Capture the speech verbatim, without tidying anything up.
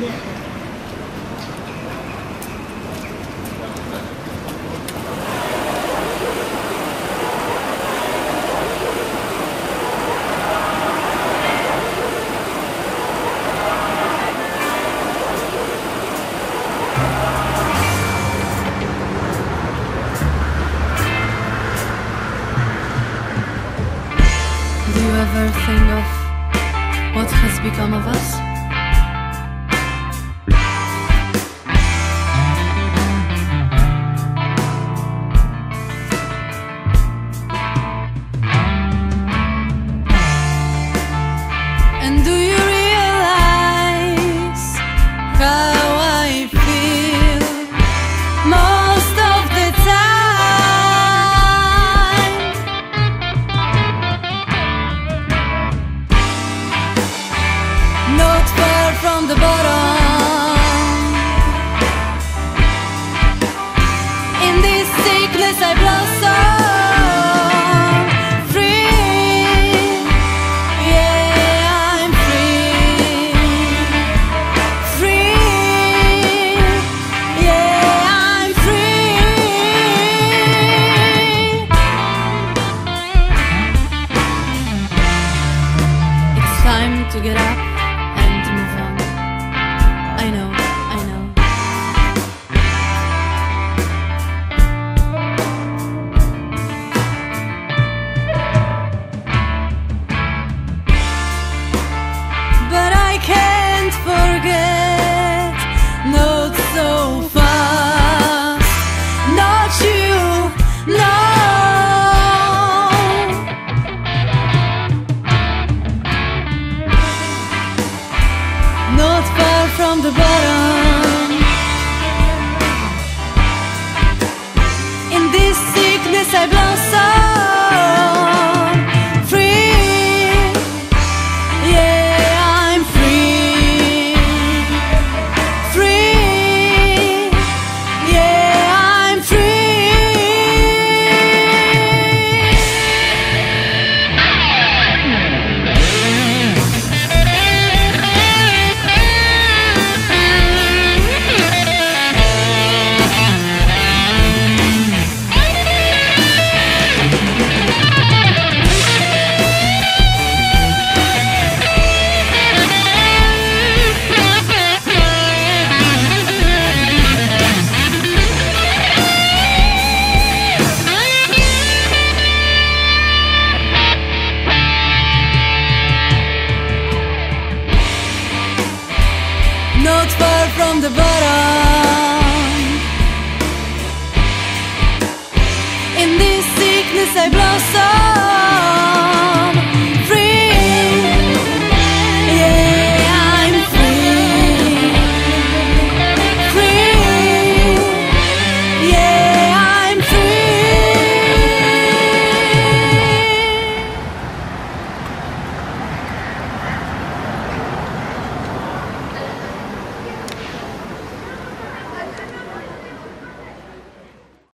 Do you ever think of what has become of us? And do you realize how I feel most of the time? Not far from the bottom. In this sickness I blossom. Time to get up and move on. I know, I know. But I can't forget, not so fast, not you, no. Not far from the bottom. In this sickness I blossom. Free, yeah, I'm free. Free, yeah, I'm not far from the bottom. In this sickness I blossom.